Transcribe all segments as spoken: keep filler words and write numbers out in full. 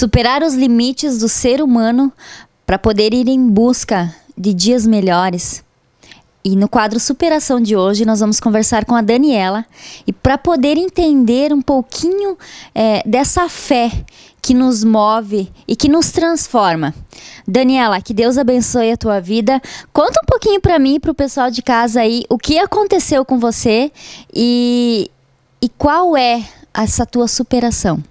superar os limites do ser humano para poder ir em busca de dias melhores. E no quadro Superação de hoje nós vamos conversar com a Daniela e para poder entender um pouquinho é, dessa fé que nos move e que nos transforma. Daniela, que Deus abençoe a tua vida. Conta um pouquinho para mim e para o pessoal de casa aí o que aconteceu com você e, e qual é essa tua superação.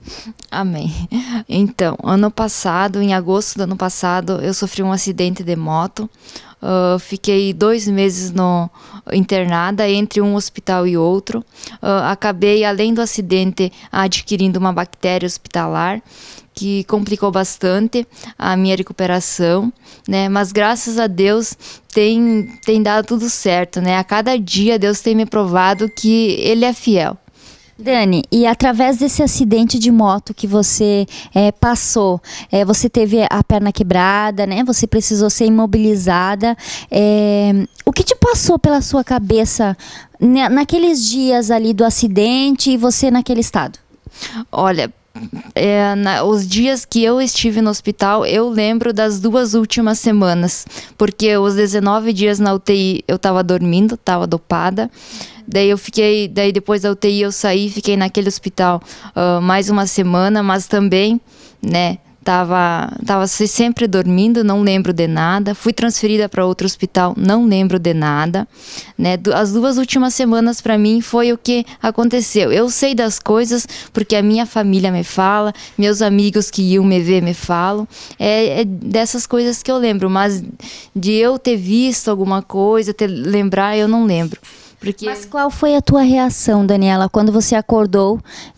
Amém. Então, ano passado, em agosto do ano passado, eu sofri um acidente de moto. Uh, fiquei dois meses no, internada entre um hospital e outro. Uh, acabei, além do acidente, adquirindo uma bactéria hospitalar que complicou bastante a minha recuperação, né? Mas graças a Deus tem, tem dado tudo certo, né? A cada dia Deus tem me provado que Ele é fiel. Dani, e através desse acidente de moto que você é, passou, é, você teve a perna quebrada, né? Você precisou ser imobilizada. É, o que te passou pela sua cabeça na, naqueles dias ali do acidente e você naquele estado? Olha, É, na, os dias que eu estive no hospital, eu lembro das duas últimas semanas, porque os dezenove dias na U T I eu tava dormindo, tava dopada, daí eu fiquei, daí depois da U T I eu saí, fiquei naquele hospital uh, mais uma semana, mas também, né, Tava, tava sempre dormindo, não lembro de nada. Fui transferida para outro hospital, não lembro de nada, né? As duas últimas semanas para mim foi o que aconteceu. Eu sei das coisas porque a minha família me fala, meus amigos que iam me ver me falam. É, é dessas coisas que eu lembro, mas de eu ter visto alguma coisa, ter, lembrar, eu não lembro. Porque... Mas qual foi a tua reação, Daniela, quando você acordou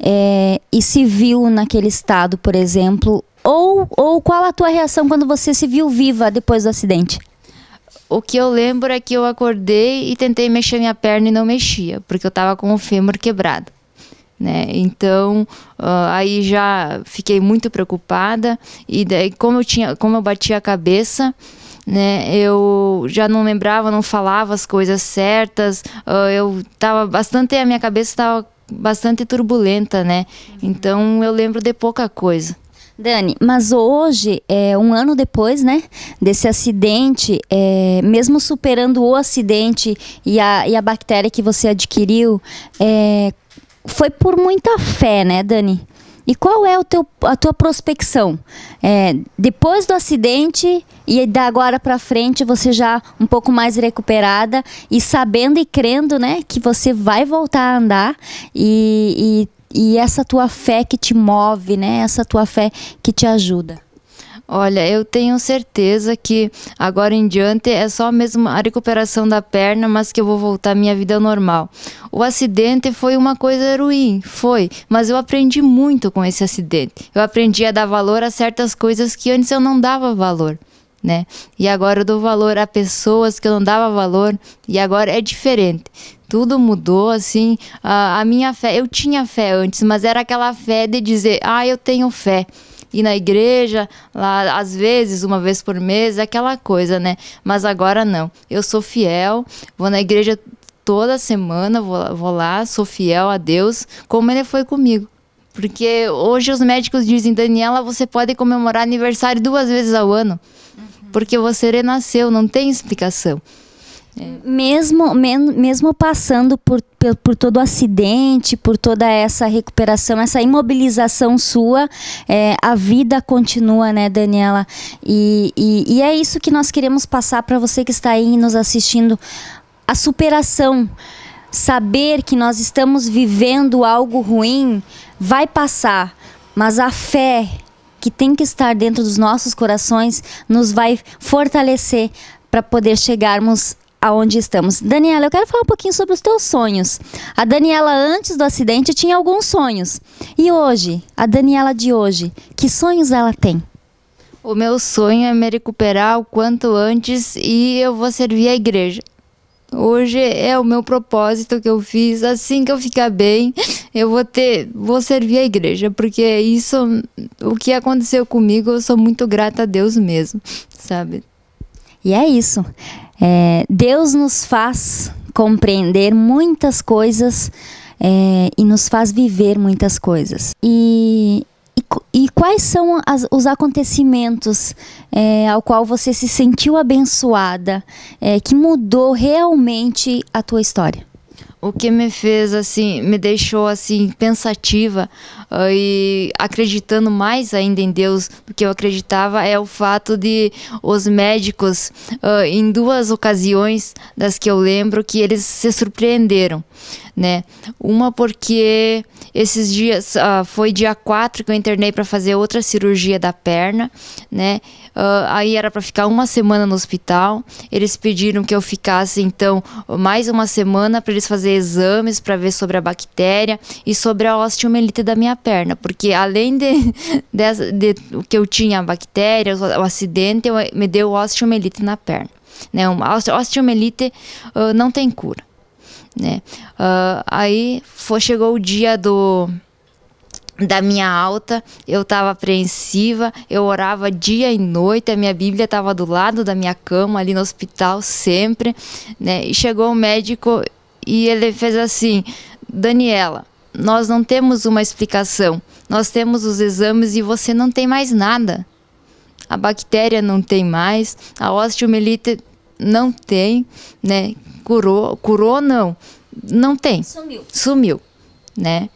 é, e se viu naquele estado, por exemplo? Ou, ou qual a tua reação quando você se viu viva depois do acidente? O que eu lembro é que eu acordei e tentei mexer minha perna e não mexia, porque eu estava com o fêmur quebrado, né? Então, uh, aí já fiquei muito preocupada e daí como eu tinha, como eu bati a cabeça, né, eu já não lembrava, não falava as coisas certas, uh, eu tava bastante, a minha cabeça estava bastante turbulenta, né? Então eu lembro de pouca coisa. Dani, mas hoje, é, um ano depois, né, desse acidente, é, mesmo superando o acidente e a, e a bactéria que você adquiriu, é, foi por muita fé, né, Dani? E qual é o teu, a tua prospecção? É, depois do acidente e da agora para frente, você já um pouco mais recuperada e sabendo e crendo, né, que você vai voltar a andar e, e E essa tua fé que te move, né? Essa tua fé que te ajuda. Olha, eu tenho certeza que agora em diante é só mesmo a recuperação da perna, mas que eu vou voltar à minha vida normal. O acidente foi uma coisa ruim, foi, mas eu aprendi muito com esse acidente. Eu aprendi a dar valor a certas coisas que antes eu não dava valor, né? E agora eu dou valor a pessoas que eu não dava valor e agora é diferente. Tudo mudou, assim, a, a minha fé, eu tinha fé antes, mas era aquela fé de dizer, ah, eu tenho fé. Ir na igreja, lá, às vezes, uma vez por mês, aquela coisa, né? Mas agora não, eu sou fiel, vou na igreja toda semana, vou, vou lá, sou fiel a Deus, como Ele foi comigo. Porque hoje os médicos dizem, Daniela, você pode comemorar aniversário duas vezes ao ano, uhum. Porque você renasceu, não tem explicação. É. Mesmo, mesmo passando por, por, por todo o acidente, por toda essa recuperação, essa imobilização sua, é, a vida continua, né, Daniela? E, e, e é isso que nós queremos passar para você que está aí nos assistindo. A superação, saber que nós estamos vivendo algo ruim, vai passar, mas a fé que tem que estar dentro dos nossos corações nos vai fortalecer para poder chegarmos aonde estamos. Daniela, eu quero falar um pouquinho sobre os teus sonhos. A Daniela antes do acidente tinha alguns sonhos. E hoje, a Daniela de hoje, que sonhos ela tem? O meu sonho é me recuperar o quanto antes e eu vou servir a igreja. Hoje é o meu propósito que eu fiz. Assim que eu ficar bem, eu vou ter, vou servir a igreja, porque isso, o que aconteceu comigo, eu sou muito grata a Deus mesmo, sabe? E é isso. É, Deus nos faz compreender muitas coisas é, e nos faz viver muitas coisas. E, e, e quais são as, os acontecimentos é, ao qual você se sentiu abençoada, é, que mudou realmente a tua história? O que me fez assim, me deixou assim pensativa uh, e acreditando mais ainda em Deus do que eu acreditava é o fato de os médicos, uh, em duas ocasiões das que eu lembro, que eles se surpreenderam, né? Uma porque esses dias, uh, foi dia quatro que eu internei para fazer outra cirurgia da perna, né? Uh, aí era para ficar uma semana no hospital. Eles pediram que eu ficasse então mais uma semana para eles fazerem exames para ver sobre a bactéria e sobre a osteomielite da minha perna, porque além de, de, de que eu tinha a bactéria, o, o acidente eu, me deu osteomielite na perna, né? Uma osteomielite uh, não tem cura, né? Uh, aí foi, chegou o dia do da minha alta, eu estava apreensiva, eu orava dia e noite, a minha Bíblia estava do lado da minha cama ali no hospital sempre, né? E chegou o médico e ele fez assim: Daniela, nós não temos uma explicação, nós temos os exames e você não tem mais nada, a bactéria não tem mais, a osteomielite não tem, né? Curou, curou não, não tem, Sumiu, sumiu, né?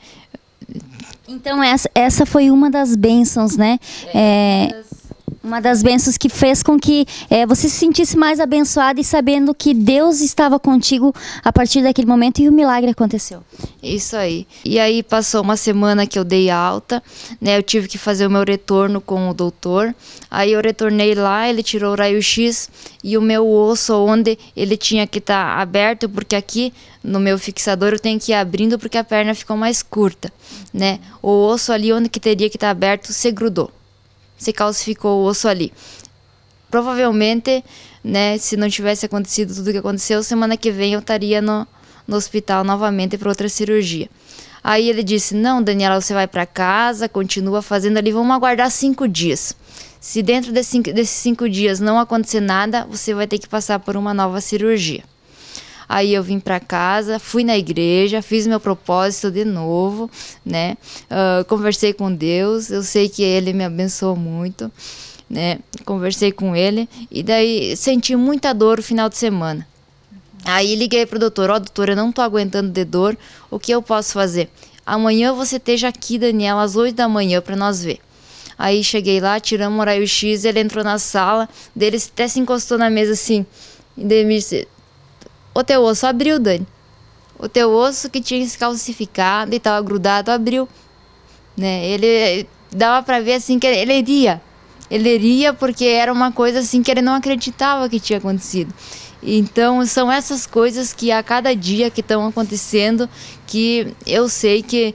Então essa, essa foi uma das bênçãos, né? É, uma das bênçãos que fez com que é, você se sentisse mais abençoada e sabendo que Deus estava contigo a partir daquele momento e o milagre aconteceu. Isso aí. E aí passou uma semana que eu dei alta, né? Eu tive que fazer o meu retorno com o doutor. Aí eu retornei lá, ele tirou o raio-x e o meu osso onde ele tinha que estar tá aberto, porque aqui no meu fixador eu tenho que ir abrindo porque a perna ficou mais curta, né? O osso ali onde que teria que estar tá aberto se grudou, se calcificou o osso ali. Provavelmente, né, se não tivesse acontecido tudo o que aconteceu, semana que vem eu estaria no, no hospital novamente para outra cirurgia. Aí ele disse: não, Daniela, você vai para casa, continua fazendo ali, vamos aguardar cinco dias. Se dentro desses cinco, desses cinco dias não acontecer nada, você vai ter que passar por uma nova cirurgia. Aí eu vim para casa, fui na igreja, fiz meu propósito de novo, né? Uh, conversei com Deus, eu sei que Ele me abençoou muito, né? Conversei com Ele e daí senti muita dor no final de semana. Aí liguei pro doutor: ó, oh, doutor, eu não tô aguentando de dor, o que eu posso fazer? Amanhã você esteja aqui, Daniela, às oito da manhã para nós ver. Aí cheguei lá, tiramos o raio-x, ele entrou na sala, dele até se encostou na mesa assim, e daí me disse: o teu osso abriu, Dani. O teu osso que tinha se calcificado e estava grudado abriu, né? Ele dava para ver assim que ele iria. Ele iria porque era uma coisa assim que ele não acreditava que tinha acontecido. Então são essas coisas que a cada dia que estão acontecendo que eu sei que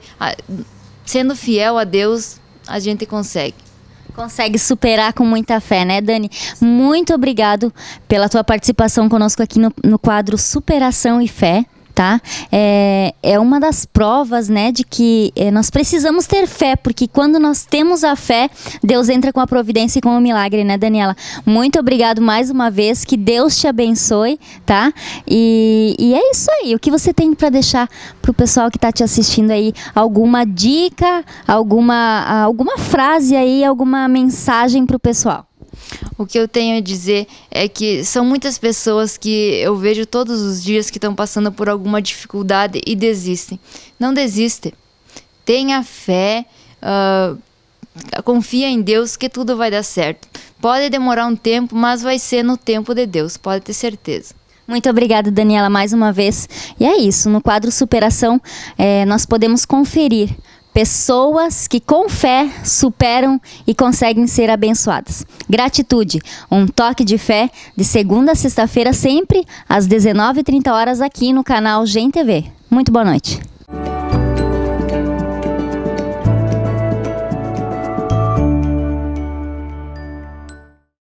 sendo fiel a Deus a gente consegue. Consegue superar com muita fé, né, Dani? Muito obrigado pela tua participação conosco aqui no, no quadro Superação e Fé, tá? É, é uma das provas, né, de que é, nós precisamos ter fé, porque quando nós temos a fé, Deus entra com a providência e com o milagre, né, Daniela? Muito obrigado mais uma vez, que Deus te abençoe, tá? E, e é isso aí, o que você tem para deixar pro pessoal que tá te assistindo aí? Alguma dica, alguma, alguma frase aí, alguma mensagem pro pessoal? O que eu tenho a dizer é que são muitas pessoas que eu vejo todos os dias que estão passando por alguma dificuldade e desistem. Não desiste. Tenha fé, uh, confia em Deus que tudo vai dar certo. Pode demorar um tempo, mas vai ser no tempo de Deus, pode ter certeza. Muito obrigada, Daniela, mais uma vez. E é isso, no quadro Superação, é, nós podemos conferir pessoas que com fé superam e conseguem ser abençoadas. Gratitude, um toque de fé de segunda a sexta-feira, sempre às dezenove e trinta horas aqui no canal Gen T V. Muito boa noite.